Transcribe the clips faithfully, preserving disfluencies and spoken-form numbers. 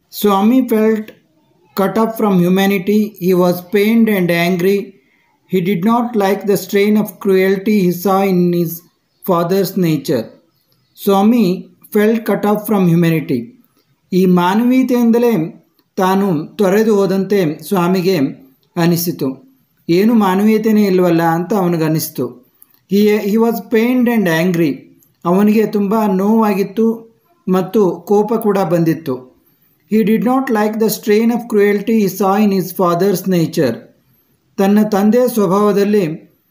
Swami felt cut off from humanity. He was pained and angry. He did not like the strain of cruelty he saw in his father's nature. Swami felt cut off from humanity. ಈ ಮಾನವೀಯತೆಯಿಂದಲೇ ತಾನು ತೊರೆದು ಹೋದಂತೆ ಸ್ವಾಮಿಗೆ ಅನಿಸಿತು. ಏನು ಮಾನವೀಯತೆಯೇ ಇಲ್ಲವಲ್ಲ ಅಂತ ಅವನಿಗನ್ನಿಸ್ತು. He he was pained and angry. ಅವನಿಗೆ ತುಂಬ ನೋವಾಗಿತ್ತು ಮತ್ತು ಕೋಪ ಕೂಡ ಬಂದಿತ್ತು. He did not like the strain of cruelty he saw in his father's nature. ತನ್ನ ತಂದೆಯ ಸ್ವಭಾವದಲ್ಲಿ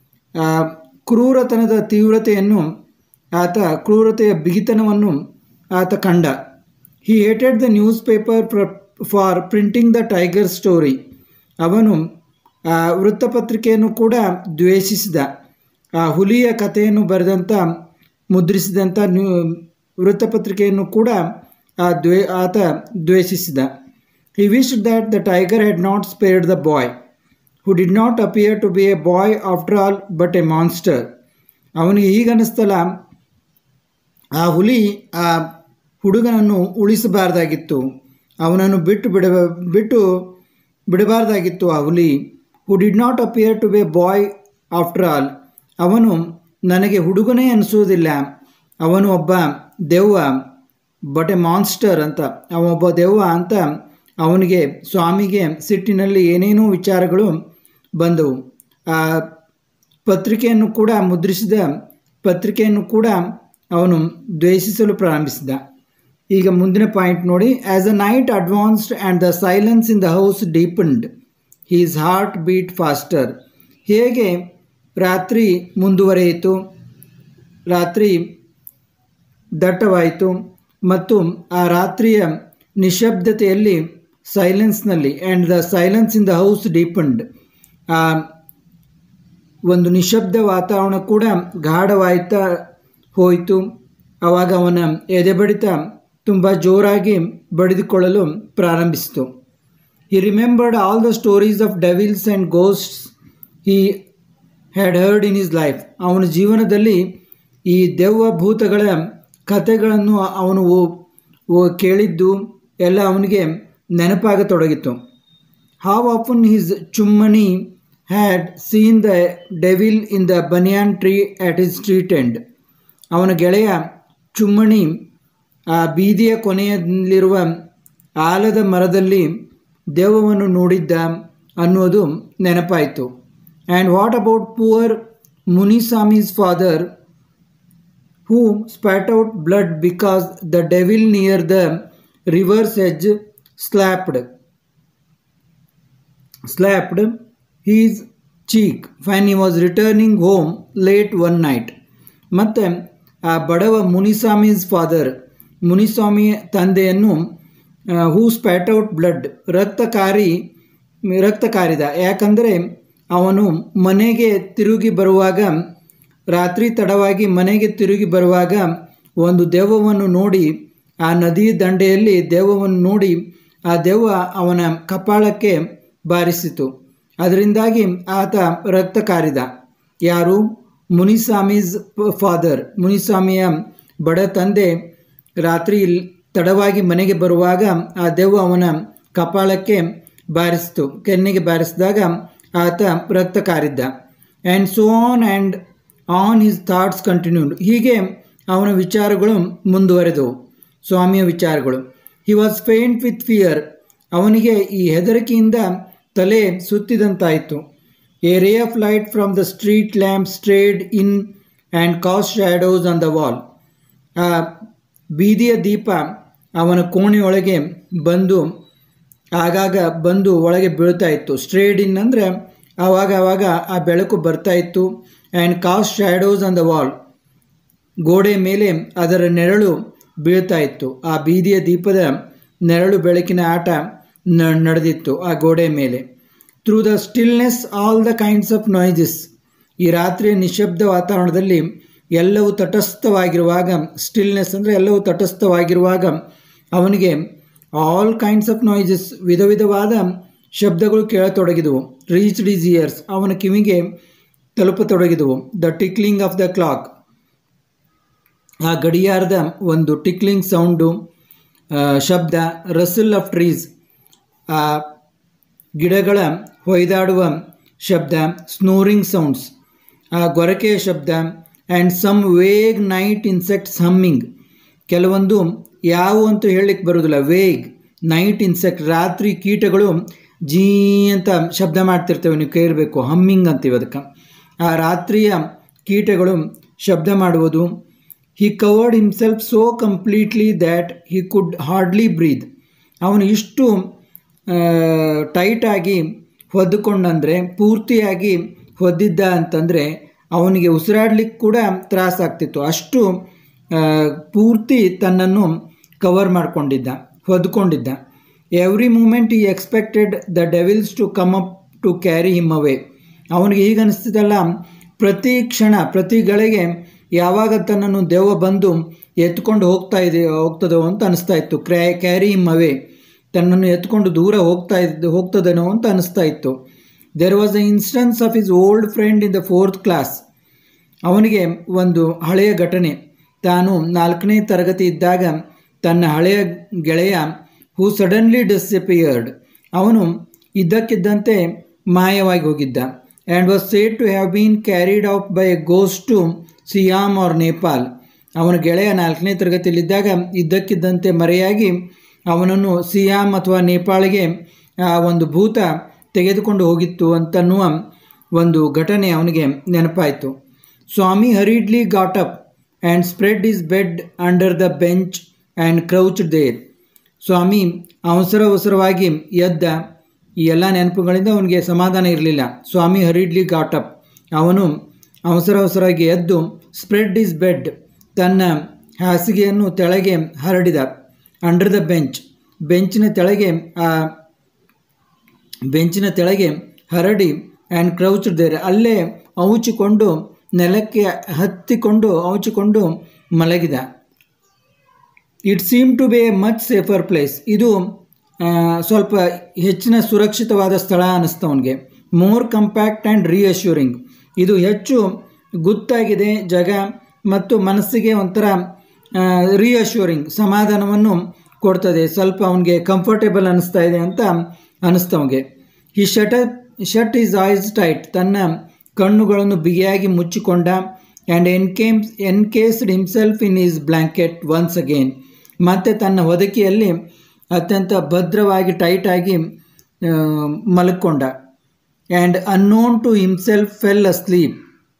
ಕ್ರೂರತನದ ತೀವ್ರತೆಯನ್ನು ಆತ ಕ್ರೂರತೆಯ ಬಿಗಿತನವನ್ನು ಆತ ಕಂಡ. He hated the newspaper for printing the tiger story. ಅವನು ವೃತ್ತಪತ್ರಿಕೆಯನ್ನು ಕೂಡ ದ್ವೇಷಿಸಿದ. ಆ ಹುಲಿಯ ಕಥೆಯನ್ನು ಬರೆದಂಥ ಮುದ್ರಿಸಿದಂಥ ನ್ಯೂ ವೃತ್ತಪತ್ರಿಕೆಯನ್ನು ಕೂಡ ಆ ದ್ವೇ ಆತ ದ್ವೇಷಿಸಿದ. He wished that the tiger had not spared the boy who did not appear to be a boy after all but a monster. ಅವನಿಗೆ ಈಗನ್ನಿಸ್ತಲ್ಲ, ಆ ಹುಲಿ ಆ ಹುಡುಗನನ್ನು ಉಳಿಸಬಾರ್ದಾಗಿತ್ತು, ಅವನನ್ನು ಬಿಟ್ಟು ಬಿಡ ಬಿಟ್ಟು ಬಿಡಬಾರ್ದಾಗಿತ್ತು. ಆ ಹುಲಿ who did not appear to be a boy after all, ಅವನು ನನಗೆ ಹುಡುಗನೇ ಅನಿಸೋದಿಲ್ಲ, ಅವನು ಒಬ್ಬ ದೆವ್ವ, ಬಟ್ ಎ ಮಾನ್ಸ್ಟರ್ ಅಂತ, ಅವನೊಬ್ಬ ದೆವ್ವ ಅಂತ ಅವನಿಗೆ ಸ್ವಾಮಿಗೆ ಸಿಟ್ಟಿನಲ್ಲಿ ಏನೇನೋ ವಿಚಾರಗಳು ಬಂದವು. ಆ ಪತ್ರಿಕೆಯನ್ನು ಕೂಡ ಮುದ್ರಿಸಿದ ಪತ್ರಿಕೆಯನ್ನು ಕೂಡ ಅವನು ದ್ವೇಷಿಸಲು ಪ್ರಾರಂಭಿಸಿದ. ಈಗ ಮುಂದಿನ ಪಾಯಿಂಟ್ ನೋಡಿ. As a night advanced and the silence in the house deepened his heart beat faster. ಹೇಗೆ ರಾತ್ರಿ ಮುಂದುವರಿಯಿತು, ರಾತ್ರಿ ದಟ್ಟವಾಯಿತು ಮತ್ತು ಆ ರಾತ್ರಿಯ ನಿಶಬ್ದತೆಯಲ್ಲಿ ಸೈಲೆನ್ಸ್ನಲ್ಲಿ and the silence in the house deepened, ಆ ಒಂದು ನಿಶಬ್ದ ವಾತಾವರಣ ಕೂಡ ಗಾಢವಾಯ್ತಾ ಹೋಯಿತು. ಆವಾಗ ಅವನ ಎದೆ ಬಡಿತ ತುಂಬ ಜೋರಾಗಿ ಬಡಿದುಕೊಳ್ಳಲು ಪ್ರಾರಂಭಿಸಿತು. He remembered all the stories of devils and ghosts he had heard in his life. ಅವನ ಜೀವನದಲ್ಲಿ ಈ ದೆವ್ವ ಭೂತಗಳ ಕಥೆಗಳನ್ನು ಅವನು ಕೇಳಿದ್ದು ಎಲ್ಲ ಅವನಿಗೆ ನೆನಪಾಗತೊಡಗಿತು. How often his Chummani had seen the devil in the banyan tree at his street end. ಅವನ ಗೆಳೆಯ ಚುಮ್ಮಣಿ ಆ ಬೀದಿಯ ಕೊನೆಯಲ್ಲಿರುವ ಆಲದ ಮರದಲ್ಲಿ ದೆವ್ವವನ್ನು ನೋಡಿದ್ದ ಅನ್ನೋದು ನೆನಪಾಯಿತು. And what about poor Muniswami's father who spat out blood because the devil near the river's edge slapped slapped his cheek when he was returning home late one night. ಮತ್ತು ಆ ಬಡವ ಮುನಿಸ್ವಾಮೀಸ್ ಫಾದರ್, ಮುನಿಸ್ವಾಮಿ ತಂದೆಯನ್ನು ಹೂ ಸ್ಪ್ಯಾಟ್ ಔಟ್ ಬ್ಲಡ್, ರಕ್ತ ಕಾರಿ ರಕ್ತ ಕಾರಿದ. ಯಾಕಂದರೆ ಅವನು ಮನೆಗೆ ತಿರುಗಿ ಬರುವಾಗ, ರಾತ್ರಿ ತಡವಾಗಿ ಮನೆಗೆ ತಿರುಗಿ ಬರುವಾಗ ಒಂದು ದೆವ್ವವನ್ನು ನೋಡಿ, ಆ ನದಿ ದಂಡೆಯಲ್ಲಿ ದೆವ್ವವನ್ನು ನೋಡಿ ಆ ದೆವ್ವ ಅವನ ಕಪಾಳಕ್ಕೆ ಬಾರಿಸಿತು. ಅದರಿಂದಾಗಿ ಆತ ರಕ್ತ ಕಾರಿದ. ಯಾರು? ಮುನಿಸ್ವಾಮೀಸ್ ಫಾದರ್, ಮುನಿಸ್ವಾಮಿಯ ಬಡ ತಂದೆ ರಾತ್ರಿ ತಡವಾಗಿ ಮನೆಗೆ ಬರುವಾಗ ಆ ದೆವ್ವ ಅವನ ಕಪಾಳಕ್ಕೆ ಬಾರಿಸಿತು, ಕೆನ್ನೆಗೆ ಬಾರಿಸಿದಾಗ ಆತ ರಕ್ತ ಕಾರಿದ್ದ. And so on and on his thoughts continued. ಹೀಗೆ ಅವನ ವಿಚಾರಗಳು ಮುಂದುವರೆದವು, ಸ್ವಾಮಿಯ ವಿಚಾರಗಳು. He was faint with fear. ಅವನಿಗೆ ಈ ಹೆದರಿಕೆಯಿಂದ ತಲೆ ಸುತ್ತಿದಂತಾಯಿತು. A ray of light from the street lamp strayed in and cast shadows on the wall. ಆ ಬೀದಿಯ ದೀಪ ಅವನ ಕೋಣೆಯೊಳಗೆ ಬಂದು ಆಗಾಗ ಬಂದು ಒಳಗೆ ಬೀಳ್ತಾ ಇತ್ತು. ಸ್ಟ್ರೇಡ್ ಇನ್ ಅಂದರೆ ಆವಾಗ ಆವಾಗ ಆ ಬೆಳಕು ಬರ್ತಾ ಇತ್ತು. And cast shadows on the wall, ಗೋಡೆ ಮೇಲೆ ಅದರ ನೆರಳು ಬೀಳ್ತಾ ಇತ್ತು. ಆ ಬೀದಿಯ ದೀಪದ ನೆರಳು ಬೆಳಕಿನ ಆಟ ನಡೆದಿತ್ತು ಆ ಗೋಡೆ ಮೇಲೆ. Through the stillness all the kinds of noises. ಈ ರಾತ್ರಿಯ ನಿಶಬ್ದ ವಾತಾವರಣದಲ್ಲಿ ಎಲ್ಲವೂ ತಟಸ್ಥವಾಗಿರುವಾಗ, ಸ್ಟಿಲ್ನೆಸ್ ಅಂದರೆ ಎಲ್ಲವೂ ತಟಸ್ಥವಾಗಿರುವಾಗ ಅವನಿಗೆ ಆಲ್ ಕೈಂಡ್ಸ್ ಆಫ್ ನಾಯ್ಸಸ್, ವಿಧ ವಿಧವಾದ ಶಬ್ದಗಳು ಕೇಳತೊಡಗಿದವು. ರೀಚ್ಡ್ ಈಸ್ ಇಯರ್ಸ್, ಅವನ ಕಿವಿಗೆ ತಲುಪತೊಡಗಿದವು. The tickling of the clock, ಆ ಗಡಿಯಾರದ ಒಂದು ಟಿಕ್ಲಿಂಗ್ ಸೌಂಡು. ಶಬ್ದ, ರಸಲ್ ಆಫ್ ಟ್ರೀಸ್ ಆ ಗಿಡಗಳ ಹೊಯ್ದಾಡುವ ಶಬ್ದ, ಸ್ನೋರಿಂಗ್ ಸೌಂಡ್ಸ್ ಆ ಗೊರಕೆಯ ಶಬ್ದ, and some vague night insects humming, ಕೆಲವೊಂದು ಯಾವುವು ಅಂತ ಹೇಳಲಿಕ್ಕೆ ಬರೋದಿಲ್ಲ, ವೇಗ್ ನೈಟ್ ಇನ್ಸೆಕ್ಟ್, ರಾತ್ರಿ ಕೀಟಗಳು ಜೀ ಅಂತ ಶಬ್ದ ಮಾಡ್ತಿರ್ತೇವೆ, ನೀವು ಕೇಳಬೇಕು, ಹಮ್ಮಿಂಗ್ ಅಂತೀವಿ ಅದಕ್ಕೆ. ಆ ರಾತ್ರಿಯ ಕೀಟಗಳು ಶಬ್ದ ಮಾಡುವುದು. He covered himself so completely that he could hardly breathe, ಅವನು ಇಷ್ಟು ಟೈಟಾಗಿ ಹೊದ್ದುಕೊಂಡಂದರೆ, ಪೂರ್ತಿಯಾಗಿ ಹೊದ್ದಿದ್ದ ಅಂತಂದರೆ ಅವನಿಗೆ ಉಸಿರಾಡ್ಲಿಕ್ಕೆ ಕೂಡ ತ್ರಾಸಾಗ್ತಿತ್ತು, ಅಷ್ಟು ಪೂರ್ತಿ ತನ್ನನ್ನು ಕವರ್ ಮಾಡಿಕೊಂಡಿದ್ದ, ಹೊದ್ಕೊಂಡಿದ್ದ. Every moment he expected the devils to come up to carry him away, ಅವನಿಗೆ ಈಗ ಅನಿಸ್ತಿದ್ದಲ್ಲ, ಪ್ರತಿ ಕ್ಷಣ ಪ್ರತಿ ಗಳಿಗೆ ಯಾವಾಗ ತನ್ನನ್ನು ದೆವ್ವ ಬಂದು ಎತ್ಕೊಂಡು ಹೋಗ್ತಾ ಇದೆ ಹೋಗ್ತದೋ ಅಂತ ಅನಿಸ್ತಾ ಇತ್ತು. ಕ್ರ್ಯಾ ಕ್ಯಾರಿ ಹಿಮ್ ಅವೇ, ತನ್ನನ್ನು ಎತ್ಕೊಂಡು ದೂರ ಹೋಗ್ತಾ ಇದ್ದು ಹೋಗ್ತದೇನೋ ಅಂತ ಅನಿಸ್ತಾ ಇತ್ತು. There was a instance of his old friend in the fourth class, ಅವನಿಗೆ ಒಂದು ಹಳೆಯ ಘಟನೆ, ತಾನು ನಾಲ್ಕನೇ ತರಗತಿ ಇದ್ದಾಗ ತನ್ನ ಹಳೆಯ ಗೆಳೆಯ ಹೂ ಸಡನ್ಲಿ ಡಿಸಪಿಯರ್ಡ್, ಅವನು ಇದ್ದಕ್ಕಿದ್ದಂತೆ ಮಾಯವಾಗಿ ಹೋಗಿದ್ದ. And was said to have been carried off by a ghost to Siam or Nepal, ಅವನ ಗೆಳೆಯ ನಾಲ್ಕನೇ ತರಗತಿಯಲ್ಲಿದ್ದಾಗ ಇದ್ದಕ್ಕಿದ್ದಂತೆ ಮರೆಯಾಗಿ ಅವನನ್ನು ಸಿಯಾಮ್ ಅಥವಾ ನೇಪಾಳಿಗೆ ಒಂದು ಭೂತ ತೆಗೆದುಕೊಂಡು ಹೋಗಿತ್ತು ಅಂತನ್ನುವ ಒಂದು ಘಟನೆ ಅವನಿಗೆ ನೆನಪಾಯಿತು. Swami hurriedly got up and spread his bed under the bench and crouched there, Swami ಅವಸರ ಅವಸರವಾಗಿ ಎದ್ದ. ಈ ಎಲ್ಲ ನೆನಪುಗಳಿಂದ ಅವನಿಗೆ ಸಮಾಧಾನ ಇರಲಿಲ್ಲ. ಸ್ವಾಮಿ ಹರಿಡ್ಲಿ ಗಾಟ್ ಅಪ್, ಅವನು ಅವಸರ ಅವಸರವಾಗಿ ಎದ್ದು, ಸ್ಪ್ರೆಡ್ ಹಿಸ್ ಬೆಡ್, ತನ್ನ ಹಾಸಿಗೆಯನ್ನು ತೆಳಗೆ ಹರಡಿದ, ಅಂಡರ್ ದ ಬೆಂಚ್, ಬೆಂಚಿನ ತೆಳಗೆ ಆ ಬೆಂಚಿನ ತೆಳಗೆ ಹರಡಿ, ಆ್ಯಂಡ್ ಕ್ರೌಚ್ಡ್ ದೇರ್, ಅಲ್ಲೇ ಔಚಿಕೊಂಡು ನೆಲಕ್ಕೆ ಹತ್ತಿಕೊಂಡು ಔಚಿಕೊಂಡು ಮಲಗಿದ. It seem to be a much safer place, ಇದು ಸ್ವಲ್ಪ ಹೆಚ್ಚಿನ ಸುರಕ್ಷಿತವಾದ ಸ್ಥಳ ಅನ್ನಿಸ್ತು ಅವನಿಗೆ. ಮೋರ್ ಕಂಪ್ಯಾಕ್ಟ್ ಆ್ಯಂಡ್ ರೀಅಶ್ಯೂರಿಂಗ್, ಇದು ಹೆಚ್ಚು ಗುತ್ತಾಗಿದೆ ಜಾಗ ಮತ್ತು ಮನಸ್ಸಿಗೆ ಒಂಥರ ರೀಅಶ್ಯೂರಿಂಗ್, ಸಮಾಧಾನವನ್ನು ಕೊಡ್ತದೆ, ಸ್ವಲ್ಪ ಅವನಿಗೆ ಕಂಫರ್ಟೇಬಲ್ ಅನ್ನಿಸ್ತಾ ಇದೆ ಅಂತ ಅನ್ನಿಸ್ತು ಅವನಿಗೆ. He shut shut his eyes tight, ತನ್ನ ಕಣ್ಣುಗಳನ್ನು ಬಿಗಿಯಾಗಿ ಮುಚ್ಚಿಕೊಂಡ. ಆ್ಯಂಡ್ ಎನ್ಕೇಮ್ encased himself in his blanket once again, ಮತ್ತು ತನ್ನ ಹೊದಿಕೆಯಲ್ಲಿ ಅತ್ಯಂತ ಭದ್ರವಾಗಿ ಟೈಟಾಗಿ ಮಲ್ಕೊಂಡ. And unknown to himself fell asleep,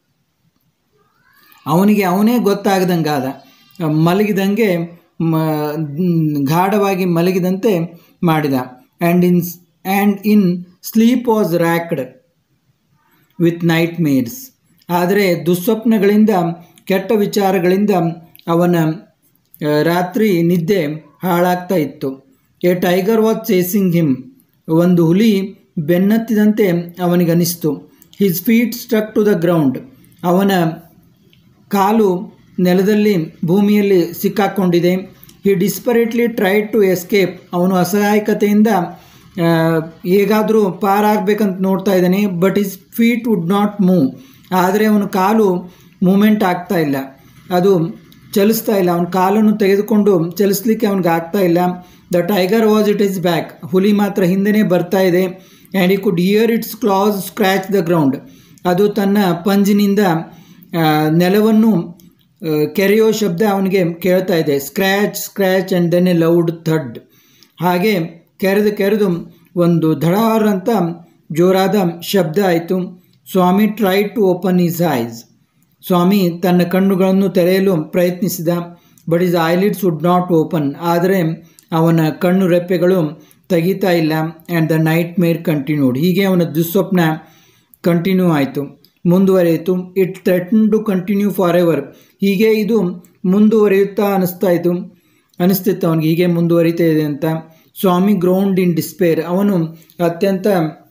ಅವನಿಗೆ ಅವನೇ ಗೊತ್ತಾಗದಂಗೆ ಆದ, ಮಲಗಿದಂಗೆ ಗಾಢವಾಗಿ ಮಲಗಿದಂತೆ ಮಾಡಿದ. And in and in sleep was racked with nightmares, ಆದರೆ ದುಸ್ವಪ್ನಗಳಿಂದ ಕೆಟ್ಟ ವಿಚಾರಗಳಿಂದ ಅವನ ರಾತ್ರಿ ನಿದ್ದೆ ಹಾಳಾಗ್ತಾ ಇತ್ತು. A tiger was chasing him, ಒಂದು ಹುಲಿ ಬೆನ್ನತ್ತಿದಂತೆ ಅವನಿಗನಿಸ್ತು. His feet struck to the ground, ಅವನ ಕಾಲು ನೆಲದಲ್ಲಿ ಭೂಮಿಯಲ್ಲಿ ಸಿಕ್ಕಾಕ್ಕೊಂಡಿದೆ. He desperately tried to escape, ಅವನು ಅಸಹಾಯಕತೆಯಿಂದ ಹೇಗಾದರೂ ಪಾರಾಗಬೇಕಂತ ನೋಡ್ತಾ ಇದ್ದಾನೆ. But his feet would not move, ಆದರೆ ಅವನ ಕಾಲು ಮೂಮೆಂಟ್ ಆಗ್ತಾ ಇಲ್ಲ, ಅದು ಚಲಿಸ್ತಾ ಇಲ್ಲ, ಅವನ ಕಾಲನ್ನು ತೆಗೆದುಕೊಂಡು ಚಲಿಸ್ಲಿಕ್ಕೆ ಅವನಿಗೆ ಆಗ್ತಾ ಇಲ್ಲ. The tiger was at his back, ಹುಲಿ ಮಾತ್ರ ಹಿಂದೆನೇ ಬರ್ತಾ ಇದೆ. And he could hear its claws scratch the ground, ಅದು ತನ್ನ ಪಂಜಿನಿಂದ ನೆಲವನ್ನು ಕೆರೆಯೋ ಶಬ್ದ ಅವನಿಗೆ ಕೇಳ್ತಾ ಇದೆ. Scratch scratch and then a loud thud, ಹಾಗೆ ಕೆರೆದು ಕೆರೆದು ಒಂದು ಧಡಾರ್ ಅಂತ ಜೋರಾದ ಶಬ್ದ ಆಯಿತು. Swami try to open his eyes, Swami ತನ್ನ ಕಣ್ಣುಗಳನ್ನು ತೆರೆಯಲು ಪ್ರಯತ್ನಿಸಿದ. But his eyelids would not open, ಆದರೆ ಅವನ ಕಣ್ಣು ರೆಪ್ಪೆಗಳು ತೆಗೀತಾ ಇಲ್ಲ. And the nightmare continued, ಹೀಗೆ ಅವನ ದುಸ್ವಪ್ನ ಕಂಟಿನ್ಯೂ ಆಯಿತು, ಮುಂದುವರಿಯಿತು. It threaten to continue for ever, ಹೀಗೆ ಇದು ಮುಂದುವರಿಯುತ್ತಾ ಅನ್ನಿಸ್ತಾ ಇತ್ತು ಅನ್ನಿಸ್ತಿತ್ತು ಅವನಿಗೆ, ಹೀಗೆ ಮುಂದುವರಿತಾ ಇದೆ ಅಂತ. ಸ್ವಾಮಿ ಗ್ರೌಂಡ್ ಇನ್ ಡಿಸ್ಪೇರ್, ಅವನು ಅತ್ಯಂತ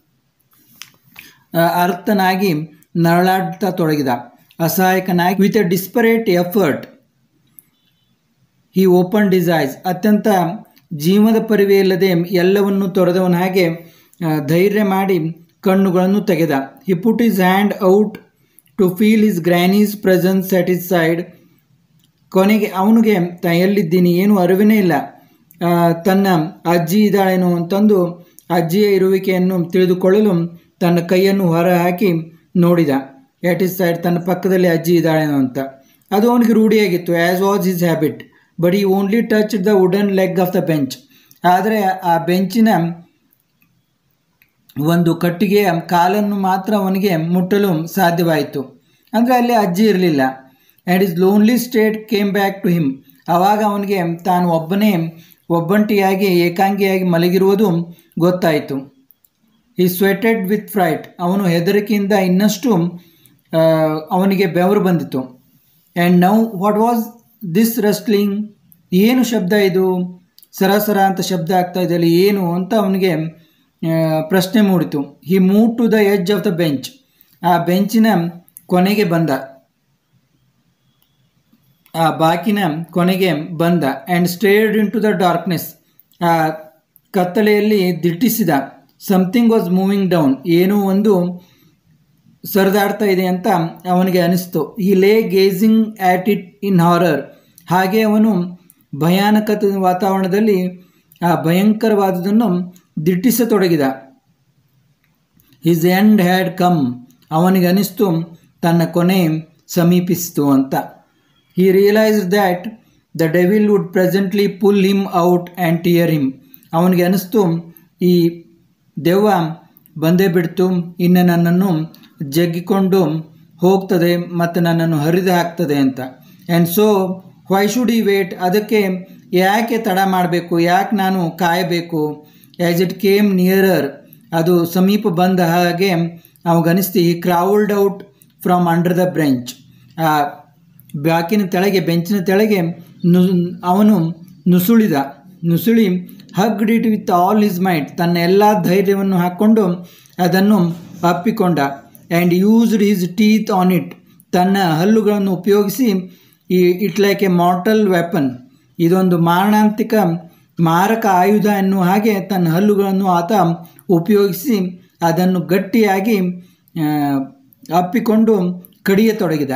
ಅರ್ಥನಾಗಿ ನರಳಾಡ್ತಾ ತೊಡಗಿದ, ಅಸಹಾಯಕನಾಗಿ. With a desperate effort he open his eyes, ಅತ್ಯಂತ ಜೀವದ ಪರಿವೆ ಇಲ್ಲದೆ ಎಲ್ಲವನ್ನು ತೊರೆದವನ ಹಾಗೆ ಧೈರ್ಯ ಮಾಡಿ ಕಣ್ಣುಗಳನ್ನು ತೆಗೆದ. He put his hand out to feel his granny's presence at his side, ಕೊನೆಗೆ ಅವನಿಗೆ ತ ಎಲ್ಲಿದ್ದೀನಿ ಏನು ಅರಿವಿನೇ ಇಲ್ಲ, ತನ್ನ ಅಜ್ಜಿ ಇದ್ದಾಳೇನೋ ಅಂತಂದು ಅಜ್ಜಿಯ ಇರುವಿಕೆಯನ್ನು ತಿಳಿದುಕೊಳ್ಳಲು ತನ್ನ ಕೈಯನ್ನು ಹೊರ ಹಾಕಿ ನೋಡಿದ. ಎಟ್ ಇಸ್ ಸೈಡ್, ತನ್ನ ಪಕ್ಕದಲ್ಲಿ ಅಜ್ಜಿ ಇದ್ದಾಳೇನೋ ಅಂತ. ಅದು ಅವನಿಗೆ ರೂಢಿಯಾಗಿತ್ತು, as was his habit. But he only touch the wooden leg of the bench. ಆದರೆ ಆ ಬೆಂಚಿನ ಒಂದು ಕಟ್ಟಿಗೆಯ ಕಾಲನ್ನು ಮಾತ್ರ ಅವನಿಗೆ ಮುಟ್ಟಲು ಸಾಧ್ಯವಾಯಿತು. ಅಂದರೆ ಅಲ್ಲಿ ಅಜ್ಜಿ ಇರಲಿಲ್ಲ. And his lonely state came back to him. ಆವಾಗ ಅವನಿಗೆ ತಾನು ಒಬ್ಬನೇ ಒಬ್ಬಂಟಿಯಾಗಿ ಏಕಾಂಗಿಯಾಗಿ ಮಲಗಿರುವುದು ಗೊತ್ತಾಯಿತು. ಈ ಸ್ವೆಟೆಡ್ ವಿತ್ ಫ್ರೈಟ್. ಅವನು ಹೆದರಿಕೆಯಿಂದ ಇನ್ನಷ್ಟು ಅವನಿಗೆ ಬೆವರು ಬಂದಿತು. And now what was this rustling? ಏನು ಶಬ್ದ ಇದು? ಸರಸರ ಅಂತ ಶಬ್ದ ಆಗ್ತಾ ಇದೆಯಲ್ಲ, ಏನು ಅಂತ ಅವನಿಗೆ ಪ್ರಶ್ನೆ ಮೂಡಿತು. He move to the edge of the bench. ಆ ಬೆಂಚಿನ ಕೊನೆಗೆ ಬಂದ, ಆ ಬಾಕಿನ ಕೊನೆಗೆ ಬಂದ. And stared into the darkness. ಆ ಕತ್ತಲೆಯಲ್ಲಿ ದಿಟ್ಟಿಸಿದ. Something was moving down. ಏನೋ ಒಂದು ಸರಿದಾಡ್ತಾ ಇದೆ ಅಂತ ಅವನಿಗೆ ಅನಿಸ್ತು. He lay gazing at it in horror. ಹಾಗೆ ಅವನು ಭಯಾನಕ ವಾತಾವರಣದಲ್ಲಿ ಆ ಭಯಂಕರವಾದುದನ್ನು ದಿಟ್ಟಿಸತೊಡಗಿದ. His end had come. ಅವನಿಗೆ ಅನಿಸ್ತು ತನ್ನ ಕೊನೆ ಸಮೀಪಿಸಿತು ಅಂತ. He realised that the devil wood presently pull him out and tear him. ಅವನಿಗೆ ಅನಿಸ್ತು ಈ ದೆವ್ವ ಬಂದೇ ಬಿಡ್ತು, ಇನ್ನು ನನ್ನನ್ನು ಜಗ್ಗಿಕೊಂಡು ಹೋಗ್ತದೆ ಮತ್ತು ನನ್ನನ್ನು ಹರಿದು ಹಾಕ್ತದೆ ಅಂತ. And so why should I wait? ಅದಕ್ಕೆ ಯಾಕೆ ತಡ ಮಾಡಬೇಕು, ಯಾಕೆ ನಾನು ಕಾಯಬೇಕು? As it came nearer. ಅದು ಸಮೀಪ ಬಂದ ಹಾಗೆ ಅವಗನಿಸ್ತಿ. He crawled out from under the bench. ಆ ಬ್ಯಾಕಿನ ತೆಳಗೆ, ಬೆಂಚಿನ ತೆಳಗೆ ನು ಅವನು ನುಸುಳಿದ. ನುಸುಳಿ hugged it with all his might. ತನ್ನ ಎಲ್ಲ ಧೈರ್ಯವನ್ನು ಹಾಕ್ಕೊಂಡು ಅದನ್ನು ಅಪ್ಪಿಕೊಂಡ. And used his teeth on it. ತನ್ನ ಹಲ್ಲುಗಳನ್ನು ಉಪಯೋಗಿಸಿ ಈ it like a mortal weapon. ಇದೊಂದು ಮಾರಣಾಂತಿಕ ಮಾರಕ ಆಯುಧ ಎನ್ನುವ ಹಾಗೆ ತನ್ನ ಹಲ್ಲುಗಳನ್ನು ಆತ ಉಪಯೋಗಿಸಿ ಅದನ್ನು ಗಟ್ಟಿಯಾಗಿ ಅಪ್ಪಿಕೊಂಡು ಕಡಿಯತೊಡಗಿದ.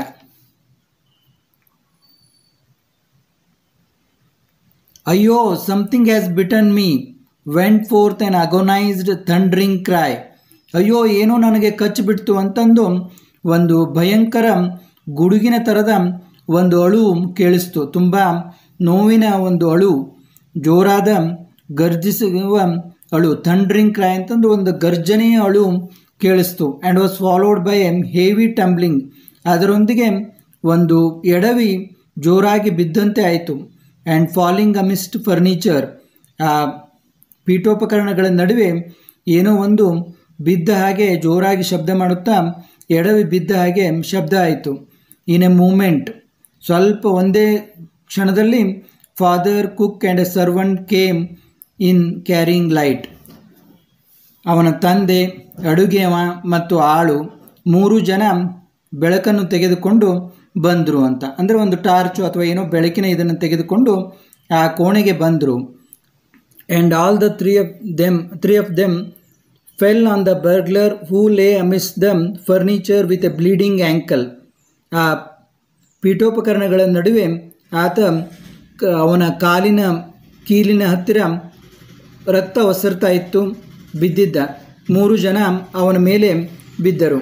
ಅಯ್ಯೋ, something has bitten me went forth an agonised thundering cry. ಅಯ್ಯೋ, ಏನೋ ನನಗೆ ಕಚ್ಚಿಬಿಡ್ತು ಅಂತಂದು ಒಂದು ಭಯಂಕರ ಗುಡುಗಿನ ಥರದ ಒಂದು ಅಳು ಕೇಳಿಸ್ತು. ತುಂಬ ನೋವಿನ ಒಂದು ಅಳು, ಜೋರಾದ ಗರ್ಜಿಸುವ ಅಳು. ಥಂಡ್ರಿಂಗ್ ಕ್ರೈ ಅಂತಂದು ಒಂದು ಗರ್ಜನೆಯ ಅಳು ಕೇಳಿಸ್ತು. And was followed by a heavy tumbling. ಅದರೊಂದಿಗೆ ಒಂದು ಎಡವಿ ಜೋರಾಗಿ ಬಿದ್ದಂತೆ ಆಯಿತು. And falling amidst furniture. ಆ ಪೀಠೋಪಕರಣಗಳ ನಡುವೆ ಏನೋ ಒಂದು ಬಿದ್ದ ಹಾಗೆ ಜೋರಾಗಿ ಶಬ್ದ ಮಾಡುತ್ತಾ ಎಡವಿ ಬಿದ್ದ ಹಾಗೆ ಶಬ್ದ ಆಯಿತು. ಇನ್ ಎ ಮೂಮೆಂಟ್, ಸ್ವಲ್ಪ ಒಂದೇ ಕ್ಷಣದಲ್ಲಿ father, cook and a servant came in carrying light. ಅವನ ತಂದೆ, ಅಡುಗೆಯವ ಮತ್ತು ಆಳು ಮೂರು ಜನ ಬೆಳಕನ್ನು ತೆಗೆದುಕೊಂಡು ಬಂದರು ಅಂತ. ಅಂದರೆ ಒಂದು ಟಾರ್ಚು ಅಥವಾ ಏನೋ ಬೆಳಕಿನ ಇದನ್ನು ತೆಗೆದುಕೊಂಡು ಆ ಕೋಣೆಗೆ ಬಂದರು. And all the three of them three of them fell on the burglar who lay amidst the furniture with a bleeding ankle. ಆ ಪೀಠೋಪಕರಣಗಳ ನಡುವೆ ಆತ ಅವನ ಕಾಲಿನ ಕೀಲಿನ ಹತ್ತಿರ ರಕ್ತ ಒಸರ್ತಾ ಇತ್ತು, ಬಿದ್ದಿದ್ದ. ಮೂರು ಜನ ಅವನ ಮೇಲೆ ಬಿದ್ದರು.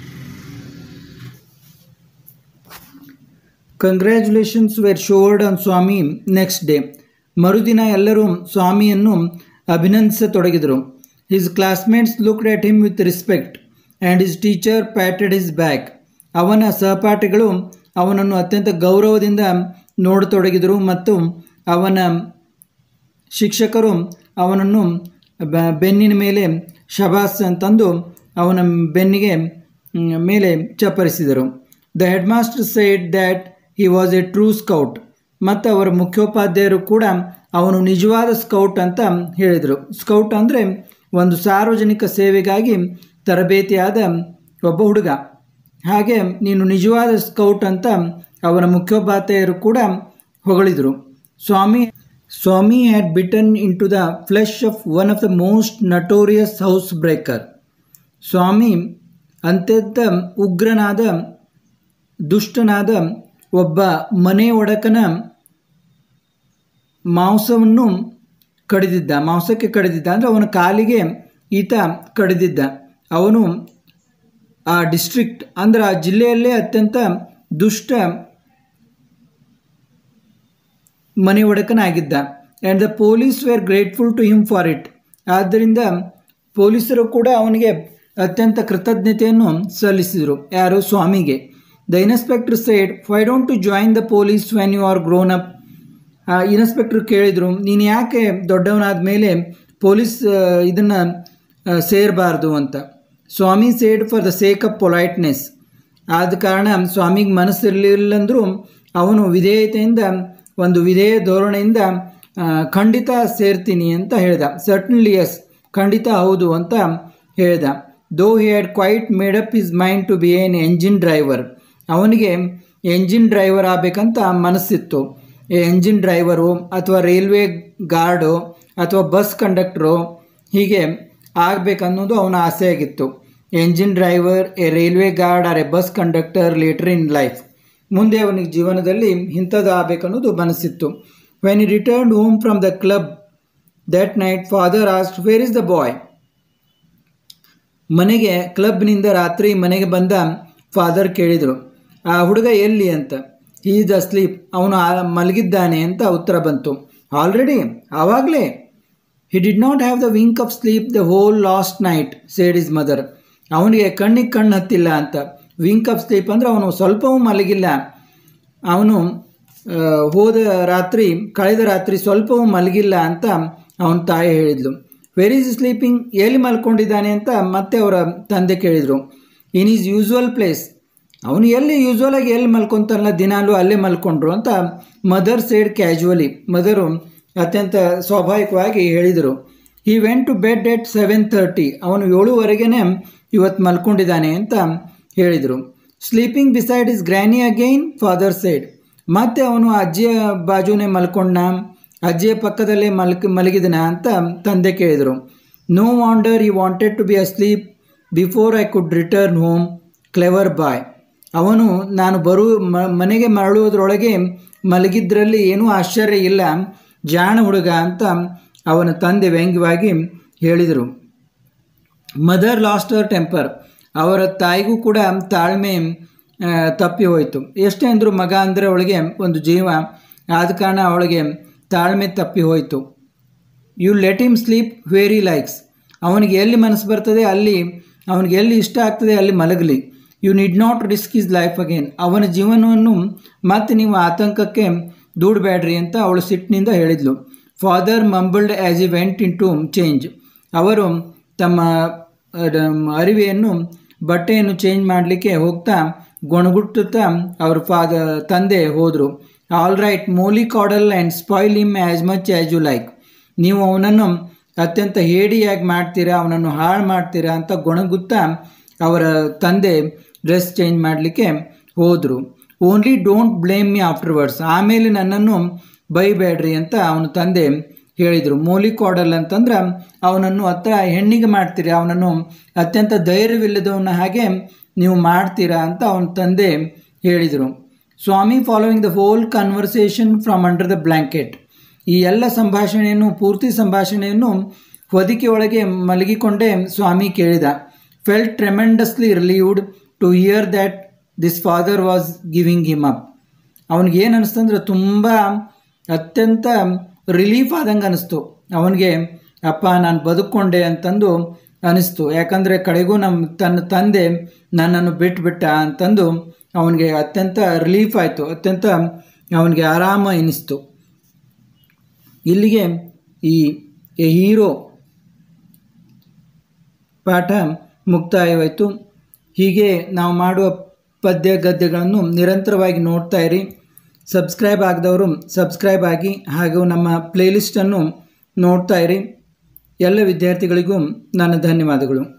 Congratulations were showered on Swami next day. ಮರುದಿನ ಎಲ್ಲರೂ ಸ್ವಾಮಿಯನ್ನು ಅಭಿನಂದಿಸತೊಡಗಿದರು. His classmates looked at him with respect and his teacher patted his back. ಅವನ ಸಹಪಾಠಿಗಳು ಅವನನ್ನು ಅತ್ಯಂತ ಗೌರವದಿಂದ ನೋಡತೊಡಗಿದರು ಮತ್ತು ಅವನ ಶಿಕ್ಷಕರು ಅವನನ್ನು ಬೆನ್ನಿನ ಮೇಲೆ ಶಬಾಸ್ ಅಂತಂದು ಅವನ ಬೆನ್ನಿಗೆ ಮೇಲೆ ಚಪ್ಪರಿಸಿದರು. The head master said that he was a true scout. ಮತ್ತು ಅವರ ಮುಖ್ಯೋಪಾಧ್ಯಾಯರು ಕೂಡ ಅವನು ನಿಜವಾದ ಸ್ಕೌಟ್ ಅಂತ ಹೇಳಿದರು. ಸ್ಕೌಟ್ ಅಂದರೆ ಒಂದು ಸಾರ್ವಜನಿಕ ಸೇವೆಗಾಗಿ ತರಬೇತಿಯಾದ ಒಬ್ಬ ಹುಡುಗ. ಹಾಗೆ ನೀನು ನಿಜವಾದ ಸ್ಕೌಟ್ ಅಂತ ಅವರ ಮುಖ್ಯೋಪಾಧ್ಯಾಯರು ಕೂಡ ಹೊಗಳಿದರು. Swami Swami had bitten into the flesh of one of the most notorious house breaker. Swami ಅತ್ಯಂತ ಉಗ್ರನಾದ ದುಷ್ಟನಾದ ಒಬ್ಬ ಮನೆ ಒಡಕನ ಮಾಂಸವನ್ನು ಕಡಿದಿದ್ದ, ಮಾಂಸಕ್ಕೆ ಕಡಿದಿದ್ದ ಅಂದರೆ ಅವನ ಕಾಲಿಗೆ ಈತ ಕಡಿದಿದ್ದ. ಅವನು ಆ ಡಿಸ್ಟ್ರಿಕ್ಟ್ ಅಂದರೆ ಆ ಜಿಲ್ಲೆಯಲ್ಲೇ ಅತ್ಯಂತ ದುಷ್ಟ ಮನೆ ಒಡೆಕನಾಗಿದ್ದ. And the police were grateful to him for it. ಆದ್ದರಿಂದ ಪೊಲೀಸರು ಕೂಡ ಅವನಿಗೆ ಅತ್ಯಂತ ಕೃತಜ್ಞತೆಯನ್ನು ಸಲ್ಲಿಸಿದರು. ಯಾರು? ಸ್ವಾಮಿಗೆ. The inspector said, why don't to join the police when you are grown up. Inspector ಕೇಳಿದರು, ನೀನು ಯಾಕೆ ದೊಡ್ಡವನಾದ ಮೇಲೆ ಪೊಲೀಸ್ ಇದನ್ನು ಸೇರಬಾರ್ದು ಅಂತ. Swami said, for the sake of politeness. ಆದ ಕಾರಣ ಸ್ವಾಮಿಗೆ ಮನಸ್ಸಿರಲಿಲ್ಲಂದರೂ ಅವನು ವಿಧೇಯತೆಯಿಂದ, ಒಂದು ವಿಧೇಯ ಧೋರಣೆಯಿಂದ ಖಂಡಿತ ಸೇರ್ತೀನಿ ಅಂತ ಹೇಳ್ದ. ಸರ್ಟನ್ಲಿ ಎಸ್, ಖಂಡಿತ ಹೌದು ಅಂತ ಹೇಳ್ದ. Though he had quite made up his mind to be an engine driver. ಅವನಿಗೆ ಎಂಜಿನ್ ಡ್ರೈವರ್ ಆಗಬೇಕಂತ ಮನಸ್ಸಿತ್ತು. ಎಂಜಿನ್ ಡ್ರೈವರು ಅಥವಾ ರೈಲ್ವೆ ಗಾರ್ಡು ಅಥವಾ ಬಸ್ ಕಂಡಕ್ಟ್ರು ಹೀಗೆ ಆಗಬೇಕನ್ನೋದು ಅವನ ಆಸೆ ಆಗಿತ್ತು. Engine driver, a railway guard or a bus conductor later in life. ಮುಂದೆ ಅವನಿಗೆ ಜೀವನದಲ್ಲಿ ಇಂಥದ್ದು ಆಗಬೇಕನ್ನೋದು ಮನಸ್ಸಿತ್ತು. When he returned home from the club that night, father asked, where is the boy. ಮನೆಗೆ ಕ್ಲಬ್ನಿಂದ ರಾತ್ರಿ ಮನೆಗೆ ಬಂದ ಫಾದರ್ ಕೇಳಿದರು, ಆ ಹುಡುಗ ಎಲ್ಲಿ ಅಂತ. ಹಿ ಈಸ್ ಅಸ್ಲೀಪ್, ಅವನು ಮಲಗಿದ್ದಾನೆ ಅಂತ ಉತ್ತರ ಬಂತು. ಆಲ್ರೆಡಿ? ಆವಾಗಲೇ? He did not have the wink of sleep the whole last night, said his mother. ಅವನಿಗೆ ಕಣ್ಣಿಗೆ ಕಣ್ಣು ಹತ್ತಿಲ್ಲ ಅಂತ. ವಿಂಕ್ ಆಫ್ ಸ್ಲೀಪ್ ಅಂದರೆ ಅವನು ಸ್ವಲ್ಪವೂ ಮಲಗಿಲ್ಲ. ಅವನು ಹೋದ ರಾತ್ರಿ, ಕಳೆದ ರಾತ್ರಿ ಸ್ವಲ್ಪವೂ ಮಲಗಿಲ್ಲ ಅಂತ ಅವನ ತಾಯಿ ಹೇಳಿದ್ಲು. ವೆರ್ ಈಸ್ ಸ್ಲೀಪಿಂಗ್, ಎಲ್ಲಿ ಮಲ್ಕೊಂಡಿದ್ದಾನೆ ಅಂತ ಮತ್ತೆ ಅವರ ತಂದೆ ಕೇಳಿದರು. ಇನ್ ಈಸ್ ಯೂಸ್ವಲ್ ಪ್ಲೇಸ್, ಅವನು ಎಲ್ಲಿ ಯೂಸ್ವಲಾಗಿ ಎಲ್ಲಿ ಮಲ್ಕೊತಾನಲ್ಲ ದಿನಾಲೂ ಅಲ್ಲೇ ಮಲ್ಕೊಂಡ್ರು ಅಂತ ಮದರ್ ಸೇಡ್ ಕ್ಯಾಜುವಲಿ. ಮದರು ಅತ್ಯಂತ ಸ್ವಾಭಾವಿಕವಾಗಿ ಹೇಳಿದರು. He went to bed at seven thirty, ಅವನು ಏಳುವರೆಗೇ ಇವತ್ತು ಮಲ್ಕೊಂಡಿದ್ದಾನೆ ಅಂತ ಹೇಳಿದರು. Sleeping beside his granny again, father said. ಮತ್ತೆ ಅವನು ಅಜ್ಜಿಯ ಬಾಜುನೇ ಮಲ್ಕೊಂಡ, ಅಜ್ಜಿಯ ಪಕ್ಕದಲ್ಲೇ ಮಲ್ಕ ಮಲಗಿದನ ಅಂತ ತಂದೆ ಕೇಳಿದರು. No wonder he wanted to be asleep before I could return home, clever boy. ಅವನು ನಾನು ಬರು ಮನೆಗೆ ಮರಳುವುದರೊಳಗೆ ಮಲಗಿದ್ರಲ್ಲಿ ಏನೂ ಆಶ್ಚರ್ಯ ಇಲ್ಲ, ಜಾಣ ಹುಡುಗ ಅಂತ ಅವನ ತಂದೆ ವ್ಯಂಗ್ಯವಾಗಿ ಹೇಳಿದರು. Mother lost her temper. ಅವರ ತಾಯಿಗೂ ಕೂಡ ತಾಳ್ಮೆ ತಪ್ಪಿ ಹೋಯಿತು. ಎಷ್ಟೇ ಅಂದರೂ ಮಗ ಅಂದರೆ ಅವಳಿಗೆ ಒಂದು ಜೀವ, ಆದ ಕಾರಣ ಅವಳಿಗೆ ತಾಳ್ಮೆ ತಪ್ಪಿ ಹೋಯಿತು. You let him sleep where he likes. ಅವನಿಗೆ ಎಲ್ಲಿ ಮನಸ್ಸು ಬರ್ತದೆ ಅಲ್ಲಿ, ಅವನಿಗೆ ಎಲ್ಲಿ ಇಷ್ಟ ಆಗ್ತದೆ ಅಲ್ಲಿ ಮಲಗಲಿ. You need not risk his life again. ಅವನ ಜೀವನವನ್ನು ಮತ್ತೆ ನೀವು ಆತಂಕಕ್ಕೆ ದೂಡಬೇಡ್ರಿ ಅಂತ ಅವಳು ಸಿಟ್ಟಿನಿಂದ ಹೇಳಿದ್ಲು. Father mumbled as he went in to change. ಅವರು ತಮ್ಮ ಅರಿವೆಯನ್ನು, ಬಟ್ಟೆಯನ್ನು ಚೇಂಜ್ ಮಾಡಲಿಕ್ಕೆ ಹೋಗ್ತಾ ಗೊಣಗುಟ್ಟುತ್ತಾ ಅವ್ರ ಫಾದರ್ ತಂದೆ ಹೋದರು. All right, mollycoddle and spoil him as much as you like. ನೀವು ಅವನನ್ನು ಅತ್ಯಂತ ಹೇಡಿಯಾಗಿ ಮಾಡ್ತೀರಾ, ಅವನನ್ನು ಹಾಳು ಮಾಡ್ತೀರಾ ಅಂತ ಗೊಣಗುತ್ತಾ ಅವರ ತಂದೆ ಡ್ರೆಸ್ ಚೇಂಜ್ ಮಾಡಲಿಕ್ಕೆ ಹೋದರು. Only don't blame me afterwards. ಆಮೇಲೆ ನನ್ನನ್ನು ಬೈಬೇಡ್ರಿ ಅಂತ ಅವನ ತಂದೆ ಹೇಳಿದರು. ಮೋಲಿ ಕಾಡಲ್ ಅಂತಂದ್ರೆ ಅವನನ್ನು ಹತ್ರ ಹೆಣ್ಣಿಗೆ ಮಾಡ್ತೀರಾ, ಅವನನ್ನು ಅತ್ಯಂತ ಧೈರ್ಯವಿಲ್ಲದವನ ಹಾಗೆ ನೀವು ಮಾಡ್ತೀರಾ ಅಂತ ಅವನ ತಂದೆ ಹೇಳಿದರು. Swami following the whole conversation from under the blanket. ಈ ಎಲ್ಲ ಸಂಭಾಷಣೆಯನ್ನು, ಪೂರ್ತಿ ಸಂಭಾಷಣೆಯನ್ನು ಹೊದಿಕೆ ಒಳಗೆ ಮಲಗಿಕೊಂಡೇ ಸ್ವಾಮಿ ಕೇಳಿದ. Felt tremendously relieved to hear that this father was giving him up. ಅವನಿಗೇನು ಅನಿಸ್ತಂದ್ರೆ ತುಂಬ ಅತ್ಯಂತ ರಿಲೀಫ್ ಆದಂಗೆ ಅನಿಸ್ತು. ಅವನಿಗೆ ಅಪ್ಪ ನಾನು ಬದುಕೊಂಡೆ ಅಂತಂದು ಅನಿಸ್ತು. ಯಾಕಂದರೆ ಕಡೆಗೂ ನಮ್ಮ ತನ್ನ ತಂದೆ ನನ್ನನ್ನು ಬಿಟ್ಟುಬಿಟ್ಟ ಅಂತಂದು ಅವನಿಗೆ ಅತ್ಯಂತ ರಿಲೀಫ್ ಆಯಿತು, ಅತ್ಯಂತ ಅವನಿಗೆ ಆರಾಮ ಎನಿಸ್ತು. ಇಲ್ಲಿಗೆ ಈ ಹೀರೋ ಪಾಠ ಮುಕ್ತಾಯವಾಯಿತು. ಹೀಗೆ ನಾವು ಮಾಡುವ ಪದ್ಯ ಗದ್ಯಗಳನ್ನು ನಿರಂತರವಾಗಿ ನೋಡ್ತಾ ಇರಿ. ಸಬ್ಸ್ಕ್ರೈಬ್ ಆಗದವರು ಸಬ್ಸ್ಕ್ರೈಬ್ ಆಗಿ, ಹಾಗೂ ನಮ್ಮ ಪ್ಲೇಲಿಸ್ಟನ್ನು ನೋಡ್ತಾ ಇರಿ. ಎಲ್ಲ ವಿದ್ಯಾರ್ಥಿಗಳಿಗೂ ನನ್ನ ಧನ್ಯವಾದಗಳು.